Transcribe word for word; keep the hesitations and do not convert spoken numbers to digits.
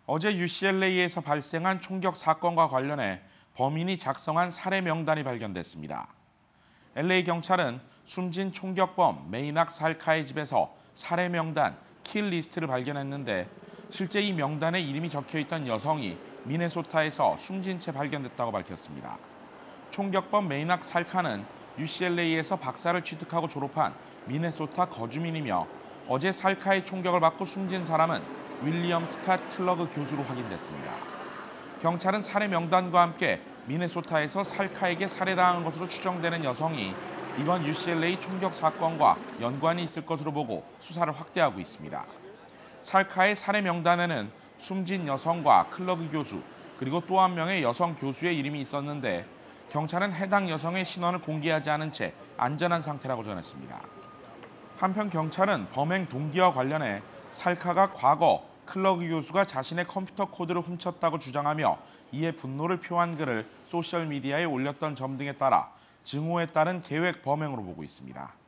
어제 유씨엘에이에서 발생한 총격 사건과 관련해 범인이 작성한 살해 명단이 발견됐습니다. 엘에이 경찰은 숨진 총격범 메이낙 살카의 집에서 살해 명단, 킬 리스트를 발견했는데 실제 이 명단에 이름이 적혀있던 여성이 미네소타에서 숨진 채 발견됐다고 밝혔습니다. 총격범 메이낙 살카는 유씨엘에이에서 박사를 취득하고 졸업한 미네소타 거주민이며 어제 살카의 총격을 받고 숨진 사람은 윌리엄 스캇 클러그 교수로 확인됐습니다. 경찰은 살해 명단과 함께 미네소타에서 살카에게 살해당한 것으로 추정되는 여성이 이번 유씨엘에이 총격 사건과 연관이 있을 것으로 보고 수사를 확대하고 있습니다. 살카의 살해 명단에는 숨진 여성과 클러그 교수, 그리고 또 한 명의 여성 교수의 이름이 있었는데 경찰은 해당 여성의 신원을 공개하지 않은 채 안전한 상태라고 전했습니다. 한편 경찰은 범행 동기와 관련해 살카가 과거 클러그 교수가 자신의 컴퓨터 코드를 훔쳤다고 주장하며 이에 분노를 표한 글을 소셜미디어에 올렸던 점 등에 따라 증오에 따른 계획 범행으로 보고 있습니다.